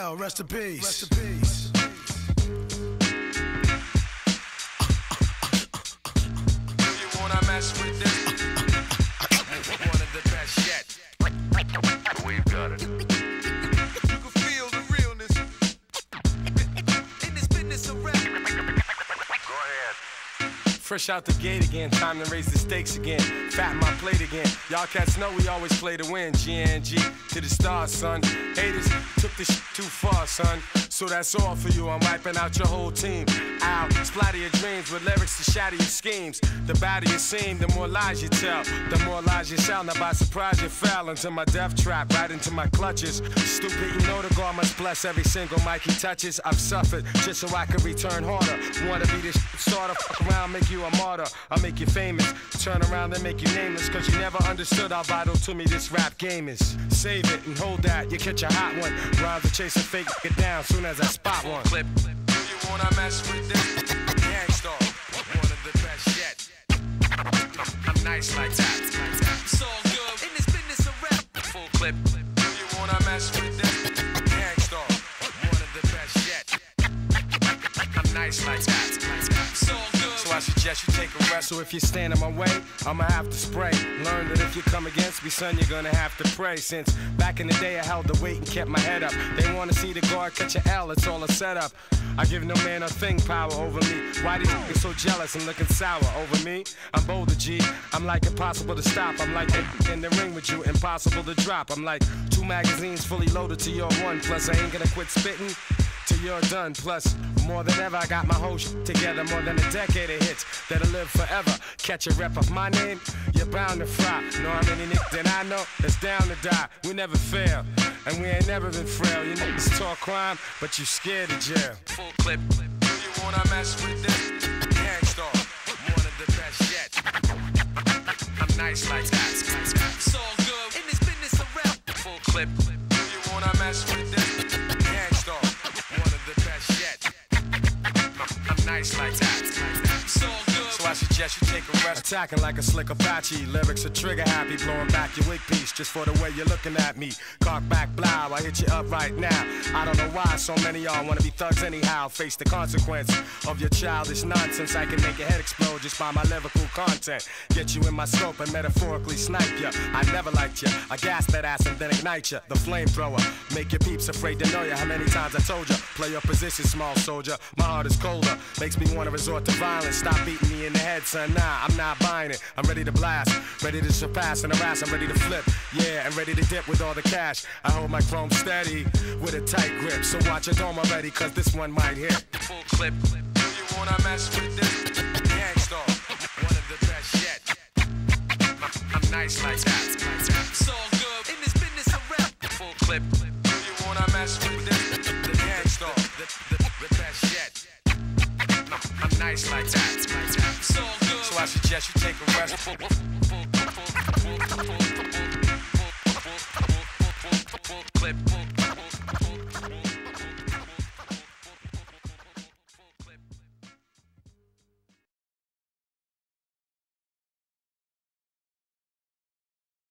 L, rest in peace. Rest in peace. Do you wanna mess with this? One of the best yet. We've got it. You can feel the realness in this business of rap. Go ahead. Fresh out the gate again, time to raise the stakes again. Fatten my plate again. Y'all cats know we always play to win. G&G to the stars, son. Haters took this shit too far, son. So that's all for you. I'm wiping out your whole team. Ow, splatter your dreams with lyrics to shatter your schemes. The badder you seem, the more lies you tell. The more lies you sound. Now by surprise you fell into my death trap, right into my clutches. Stupid, you know the God must bless every single mic he touches. I've suffered just so I can return harder. Wanna be this sort of fuck around, make you a martyr. I'll make you famous. Turn around and make you nameless. Cause you never understood how vital to me this rap game is. Save it and hold that, you catch a hot one. Rhymes are chasing fake, get down soon as I spot one. Clip. Do you wanna mess with this? Gangstar, one of the best yet. I'm nice like that. It's all good in this business of rap. Full clip. Do you wanna mess with this? Gangstar, one of the best yet. I'm nice like that. It's all good. So I suggest you take a rest. So if you stand in my way, I'ma have to spray. Learn that if you come against me, son, you're gonna have to pray. Since back in the day I held the weight and kept my head up. They wanna see the guard catch an L, it's all a setup. I give no man a thing power over me. Why these niggas so jealous and looking sour over me? I'm bolder, G. I'm like impossible to stop. I'm like in the ring with you, impossible to drop. I'm like 2 magazines fully loaded to your 1. Plus I ain't gonna quit spitting till you're done. Plus, more than ever, I got my whole shit together. More than a decade of hits that'll live forever. Catch a rep of my name, you're bound to fry. Know how many niggas that I know that's down to die. We never fail, and we ain't never been frail. You niggas talk crime, but you scared of jail. Full clip. Do you wanna mess with this? Gangstar, one of the best yet. I'm nice like that. It's all good in this business of rap. Full clip. Do you wanna mess with this? Gangstar, one of the best yet. I'm nice like that. It's all good. So I suggest you take a rest. Attacking like a slick Apache. Lyrics are trigger happy. Blowing back your wig piece just for the way you're looking at me. Cock back, blow. I hit you up right now. I don't know why so many y'all wanna be thugs anyhow. Face the consequence of your childish nonsense. I can make your head explode just by my lyrical content. Get you in my scope and metaphorically snipe ya. I never liked ya. I gas that ass and then ignite ya. The flamethrower. Make your peeps afraid to know ya. How many times I told ya? Play your position, small soldier. My heart is colder. Makes me wanna resort to violence. Stop beating me in the head, son. Nah, I'm not buying it. I'm ready to blast. Ready to surpass and harass. I'm ready to flip. Yeah, and ready to dip with all the cash. I hold my chrome steady with a tight grip. So watch your dome already, cause this one might hit. Full clip. Do you wanna mess with this? Gangstar, one of the best yet. I'm nice like that. It's all good in this business of rap. Full clip. Do you wanna mess with this? The Gangstar, the best yet. I'm nice like that. It's all good. So I suggest you take a rest. Full clip.